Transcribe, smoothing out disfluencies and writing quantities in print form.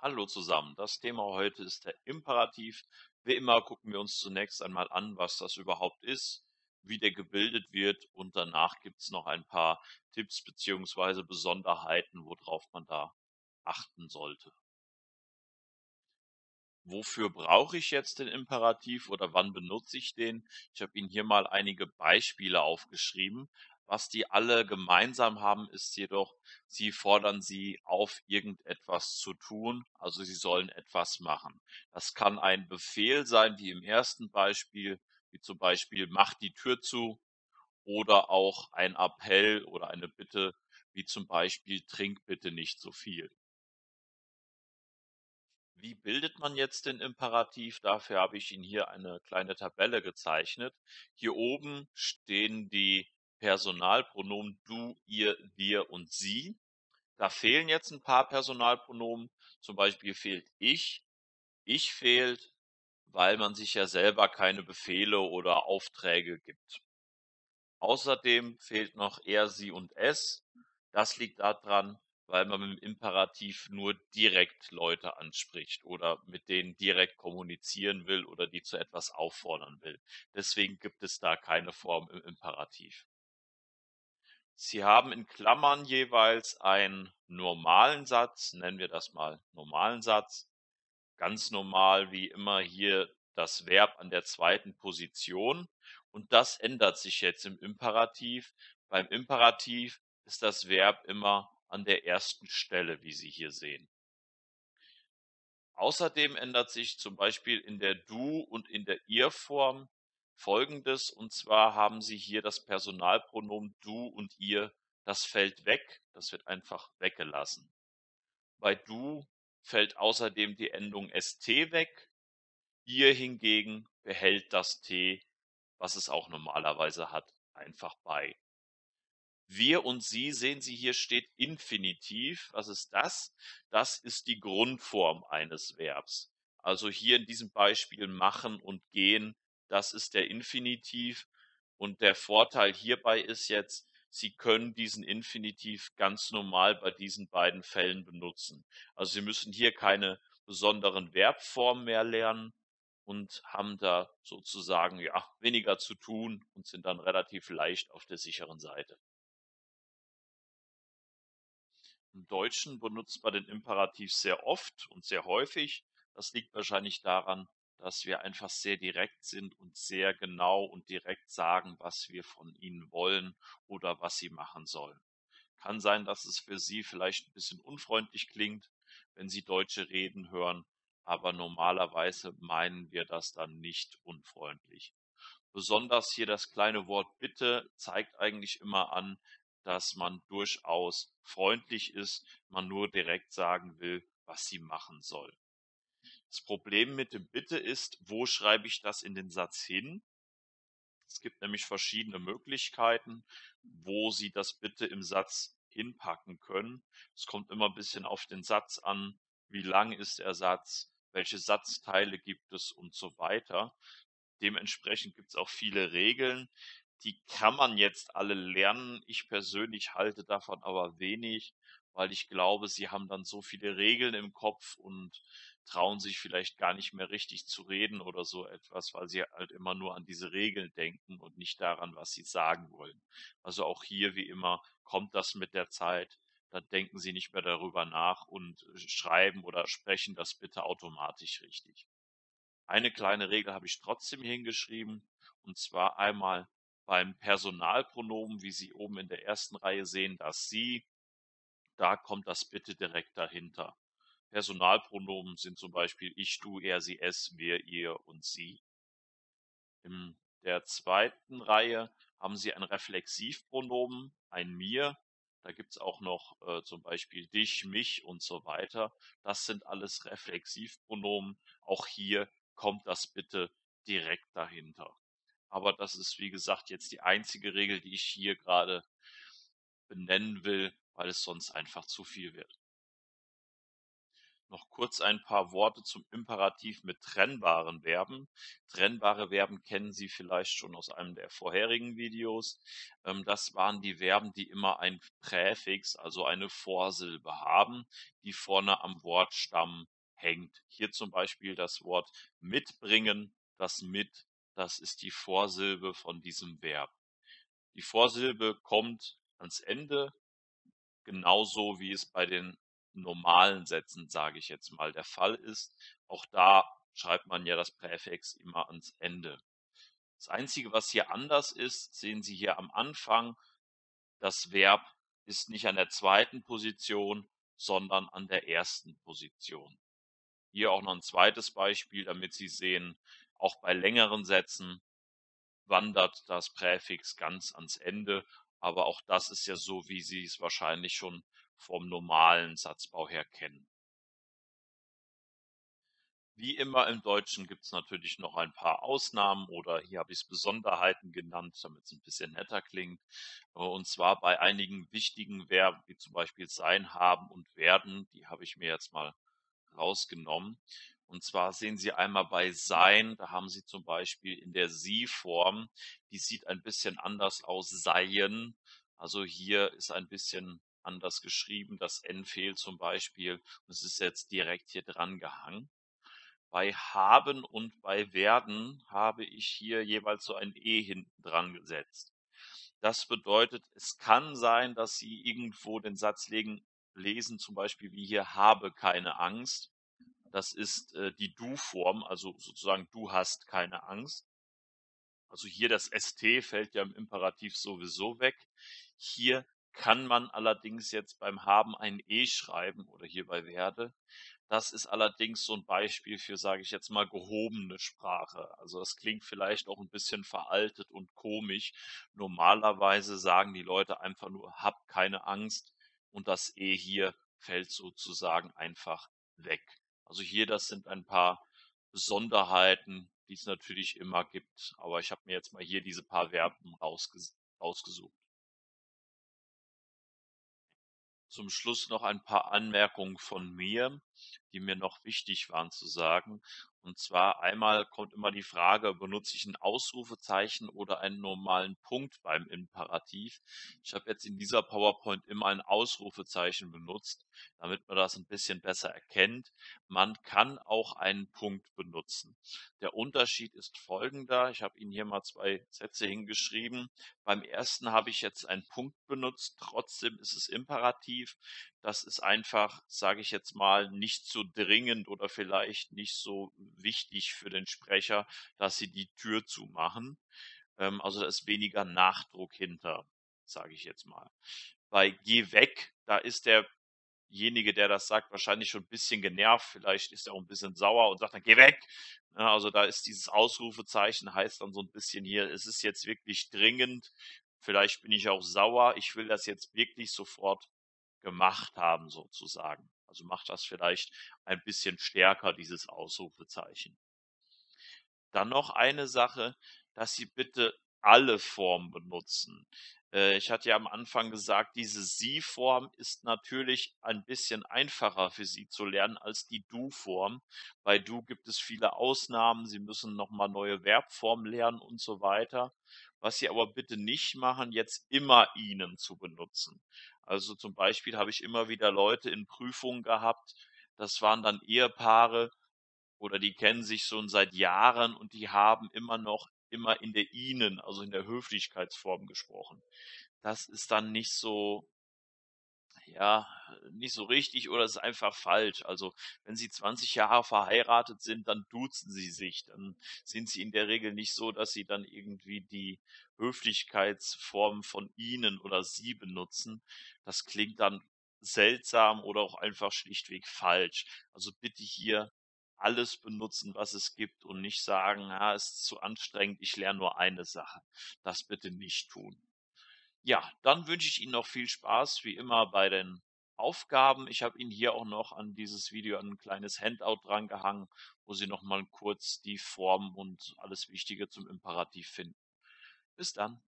Hallo zusammen. Das Thema heute ist der Imperativ. Wie immer gucken wir uns zunächst einmal an, was das überhaupt ist, wie der gebildet wird und danach gibt es noch ein paar Tipps beziehungsweise Besonderheiten, worauf man da achten sollte. Wofür brauche ich jetzt den Imperativ oder wann benutze ich den? Ich habe Ihnen hier mal einige Beispiele aufgeschrieben. Was die alle gemeinsam haben, ist jedoch, sie fordern Sie auf, irgendetwas zu tun, also Sie sollen etwas machen. Das kann ein Befehl sein, wie im ersten Beispiel, wie zum Beispiel mach die Tür zu, oder auch ein Appell oder eine Bitte, wie zum Beispiel trink bitte nicht so viel. Wie bildet man jetzt den Imperativ? Dafür habe ich Ihnen hier eine kleine Tabelle gezeichnet. Hier oben stehen die Personalpronomen du, ihr, wir und sie. Da fehlen jetzt ein paar Personalpronomen. Zum Beispiel fehlt ich. Ich fehlt, weil man sich ja selber keine Befehle oder Aufträge gibt. Außerdem fehlt noch er, sie und es. Das liegt daran, weil man mit dem Imperativ nur direkt Leute anspricht oder mit denen direkt kommunizieren will oder die zu etwas auffordern will. Deswegen gibt es da keine Form im Imperativ. Sie haben in Klammern jeweils einen normalen Satz, nennen wir das mal normalen Satz. Ganz normal wie immer hier das Verb an der zweiten Position und das ändert sich jetzt im Imperativ. Beim Imperativ ist das Verb immer an der ersten Stelle, wie Sie hier sehen. Außerdem ändert sich zum Beispiel in der Du- und in der Ihr-Form Folgendes, und zwar haben Sie hier das Personalpronomen du und ihr, das fällt weg, das wird einfach weggelassen. Bei du fällt außerdem die Endung st weg. Ihr hingegen behält das T, was es auch normalerweise hat, einfach bei. Wir und Sie sehen Sie, hier steht Infinitiv. Was ist das? Das ist die Grundform eines Verbs. Also hier in diesem Beispiel machen und gehen, das ist der Infinitiv. Und der Vorteil hierbei ist jetzt, Sie können diesen Infinitiv ganz normal bei diesen beiden Fällen benutzen. Also Sie müssen hier keine besonderen Verbformen mehr lernen und haben da sozusagen ja weniger zu tun und sind dann relativ leicht auf der sicheren Seite. Im Deutschen benutzt man den Imperativ sehr oft und sehr häufig. Das liegt wahrscheinlich daran, dass wir einfach sehr direkt sind und sehr genau und direkt sagen, was wir von ihnen wollen oder was sie machen sollen. Kann sein, dass es für Sie vielleicht ein bisschen unfreundlich klingt, wenn Sie Deutsche reden hören, aber normalerweise meinen wir das dann nicht unfreundlich. Besonders hier das kleine Wort Bitte zeigt eigentlich immer an, dass man durchaus freundlich ist, man nur direkt sagen will, was sie machen soll. Das Problem mit dem Bitte ist, wo schreibe ich das in den Satz hin? Es gibt nämlich verschiedene Möglichkeiten, wo Sie das Bitte im Satz hinpacken können. Es kommt immer ein bisschen auf den Satz an, wie lang ist der Satz, welche Satzteile gibt es und so weiter. Dementsprechend gibt es auch viele Regeln. Die kann man jetzt alle lernen. Ich persönlich halte davon aber wenig, weil ich glaube, sie haben dann so viele Regeln im Kopf und trauen sich vielleicht gar nicht mehr richtig zu reden oder so etwas, weil sie halt immer nur an diese Regeln denken und nicht daran, was sie sagen wollen. Also auch hier wie immer kommt das mit der Zeit. Dann denken sie nicht mehr darüber nach und schreiben oder sprechen das bitte automatisch richtig. Eine kleine Regel habe ich trotzdem hingeschrieben, und zwar einmal beim Personalpronomen, wie Sie oben in der ersten Reihe sehen, das Sie, da kommt das bitte direkt dahinter. Personalpronomen sind zum Beispiel ich, du, er, sie, es, wir, ihr und sie. In der zweiten Reihe haben Sie ein Reflexivpronomen, ein mir. Da gibt es auch noch zum Beispiel dich, mich und so weiter. Das sind alles Reflexivpronomen. Auch hier kommt das bitte direkt dahinter. Aber das ist, wie gesagt, jetzt die einzige Regel, die ich hier gerade benennen will, weil es sonst einfach zu viel wird. Noch kurz ein paar Worte zum Imperativ mit trennbaren Verben. Trennbare Verben kennen Sie vielleicht schon aus einem der vorherigen Videos. Das waren die Verben, die immer ein Präfix, also eine Vorsilbe haben, die vorne am Wortstamm hängt. Hier zum Beispiel das Wort mitbringen. Das mit, das ist die Vorsilbe von diesem Verb. Die Vorsilbe kommt ans Ende, genauso wie es bei den normalen Sätzen, sage ich jetzt mal, der Fall ist. Auch da schreibt man ja das Präfix immer ans Ende. Das Einzige, was hier anders ist, sehen Sie hier am Anfang, das Verb ist nicht an der zweiten Position, sondern an der ersten Position. Hier auch noch ein zweites Beispiel, damit Sie sehen, auch bei längeren Sätzen wandert das Präfix ganz ans Ende, aber auch das ist ja so, wie Sie es wahrscheinlich schon vom normalen Satzbau her kennen. Wie immer im Deutschen gibt es natürlich noch ein paar Ausnahmen oder hier habe ich es Besonderheiten genannt, damit es ein bisschen netter klingt. Und zwar bei einigen wichtigen Verben, wie zum Beispiel sein, haben und werden, die habe ich mir jetzt mal rausgenommen. Und zwar sehen Sie einmal bei sein, da haben Sie zum Beispiel in der Sie-Form, die sieht ein bisschen anders aus, seien. Also hier ist ein bisschen anders geschrieben, das N fehlt zum Beispiel und es ist jetzt direkt hier dran gehangen. Bei haben und bei werden habe ich hier jeweils so ein E hinten dran gesetzt. Das bedeutet, es kann sein, dass Sie irgendwo den Satz lesen, zum Beispiel wie hier, habe keine Angst. Das ist die Du-Form, also sozusagen du hast keine Angst. Also hier das ST fällt ja im Imperativ sowieso weg. Hier kann man allerdings jetzt beim Haben ein E schreiben oder hier bei werde. Das ist allerdings so ein Beispiel für, sage ich jetzt mal, gehobene Sprache. Also das klingt vielleicht auch ein bisschen veraltet und komisch. Normalerweise sagen die Leute einfach nur, hab keine Angst und das E hier fällt sozusagen einfach weg. Also hier, das sind ein paar Besonderheiten, die es natürlich immer gibt. Aber ich habe mir jetzt mal hier diese paar Verben rausgesucht. Zum Schluss noch ein paar Anmerkungen von mir, die mir noch wichtig waren zu sagen. Und zwar einmal kommt immer die Frage, benutze ich ein Ausrufezeichen oder einen normalen Punkt beim Imperativ? Ich habe jetzt in dieser PowerPoint immer ein Ausrufezeichen benutzt, damit man das ein bisschen besser erkennt. Man kann auch einen Punkt benutzen. Der Unterschied ist folgender. Ich habe Ihnen hier mal 2 Sätze hingeschrieben. Beim ersten habe ich jetzt einen Punkt benutzt, trotzdem ist es Imperativ. Das ist einfach, sage ich jetzt mal, nicht so dringend oder vielleicht nicht so wichtig für den Sprecher, dass Sie die Tür zumachen. Also da ist weniger Nachdruck hinter, sage ich jetzt mal. Bei Geh weg, da ist derjenige, der das sagt, wahrscheinlich schon ein bisschen genervt. Vielleicht ist er auch ein bisschen sauer und sagt dann, geh weg. Ja, also da ist dieses Ausrufezeichen, heißt dann so ein bisschen hier, es ist jetzt wirklich dringend. Vielleicht bin ich auch sauer. Ich will das jetzt wirklich sofort gemacht haben, sozusagen. Also macht das vielleicht ein bisschen stärker, dieses Ausrufezeichen. Dann noch eine Sache, dass Sie bitte alle Formen benutzen. Ich hatte ja am Anfang gesagt, diese Sie-Form ist natürlich ein bisschen einfacher für Sie zu lernen als die Du-Form. Bei Du gibt es viele Ausnahmen. Sie müssen nochmal neue Verbformen lernen und so weiter. Was Sie aber bitte nicht machen, jetzt immer Ihnen zu benutzen. Also zum Beispiel habe ich immer wieder Leute in Prüfungen gehabt, das waren dann Ehepaare, oder die kennen sich schon seit Jahren und die haben immer in der Ihnen, also in der Höflichkeitsform gesprochen. Das ist dann nicht so, ja, nicht so richtig oder es ist einfach falsch. Also wenn Sie 20 Jahre verheiratet sind, dann duzen Sie sich. Dann sind Sie in der Regel nicht so, dass Sie dann irgendwie die Höflichkeitsform von Ihnen oder Sie benutzen. Das klingt dann seltsam oder auch einfach schlichtweg falsch. Also bitte hier alles benutzen, was es gibt und nicht sagen, ja, es ist zu anstrengend, ich lerne nur eine Sache. Das bitte nicht tun. Ja, dann wünsche ich Ihnen noch viel Spaß, wie immer bei den Aufgaben. Ich habe Ihnen hier auch noch an dieses Video ein kleines Handout drangehangen, wo Sie noch mal kurz die Form und alles Wichtige zum Imperativ finden. Bis dann.